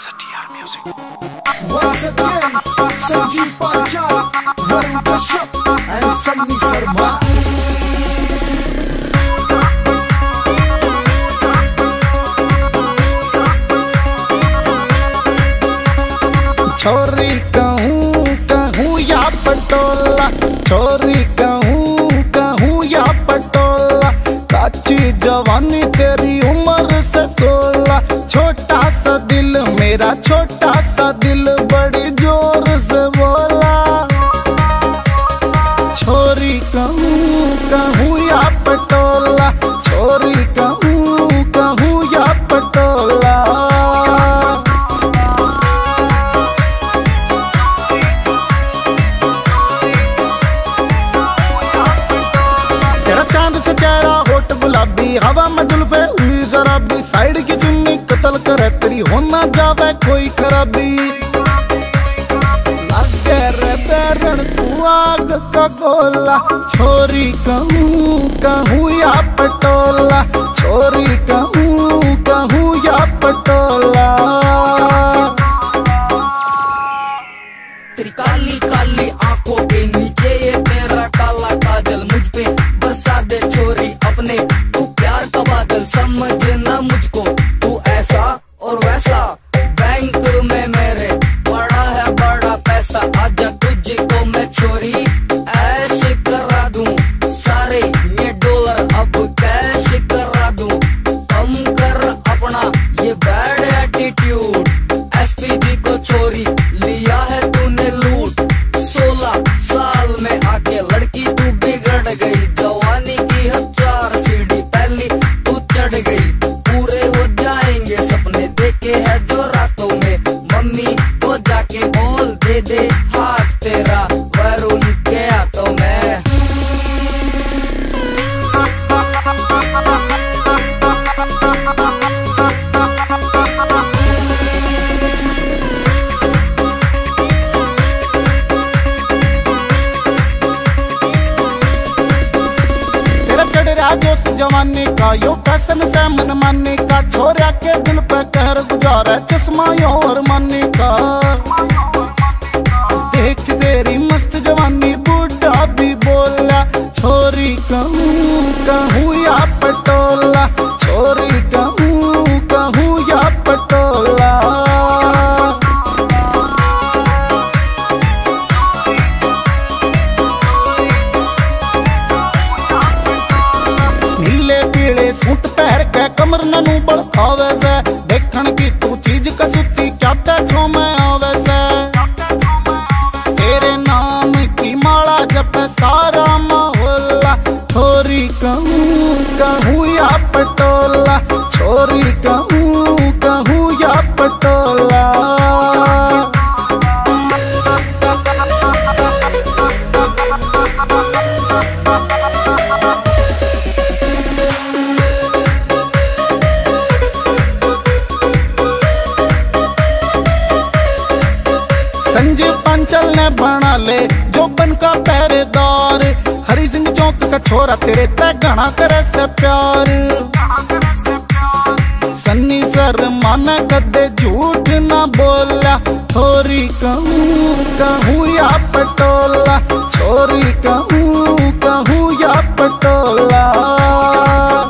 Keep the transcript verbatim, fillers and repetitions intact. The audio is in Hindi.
Satya Music. Once again, Sanjeev Panchal, Varun Kashyap and Sunny Sharma. छोरी कहूँ कहूँ या पटोला, छोरी कहूँ कहूँ या पटोला, काची जवानी तेरी उम्र से सोलह, छोटा सा दिल मेरा छोटा सा दिल बड़ी जोर से बोला। छोरी कहूँ कहूँ या पटोला, छोरी कहूँ कहूँ या पटोला। तेरा चांद से चेहरा होठ गुलाबी, हवा में जुल्फे हुई शराबी, साइड की चुन्नी कतल करे तेरी हो ना जावे कोई खराबी। लगे रे बैरन तू आग का गोला, छोरी कहूँ कहूँ या पटोला, छोरी कहूँ कहूँ या पटोला। तेरी काली काली आंखों के नीचे ये तेरा काला काजल, मुझ पे बरसा दे छोरी अपने तू प्यार का बादल, समझना मुझको तू ऐसा और वैसा। बैंक में मेरे पड़ा है बड़ा पैसा, आजा तुझको मैं छोरी ऐश करा दूं, सारे ये डॉलर अब कैश करा दूं। कम कर अपना ये बैड एटीट्यूड, एसपीजी को छोरी लिया है तूने लूट। सोलह साल में आके लड़की तू बिगड़ गई, जवानी की हजार सीढ़ी पहली तू चढ़ गई। पूरे हो जाएंगे सपने देखे है जो रातों में, मम्मी को जाके बोल दे दे हाथ तेरा वरुण के हाथों में। जोश जवानी का यो फैशन से मन मानी का, छोरा के दिल पे कहर गुजारा चश्मा और मानी का। देख तेरी मस्त जवानी बूढ़ा भी बोला, छोरी कहूँ कहूँ या पटोला, छोरी कहूँ कहूँ या पटोला। सूट पहर के कमर ननू बढ़ावे से, देखन की तू चीज कसुती क्या छो मैं आवे से। तेरे नाम की माला जप सारा मोहल्ला, छोरी कहूँ कहूँ या पटोला, छोरी कहूँ कहूँ या पटोला। संजीव पांचल ने बना ले जो बन का पहरेदार, हरी सिंह चौक का छोरा तेरे तय घना करे से प्यार। सन्नी शर्मा ने कदे झूठ ना बोला, छोरी कहूँ कहूँ या पटोला, छोरी कहूँ कहूँ या पटोला।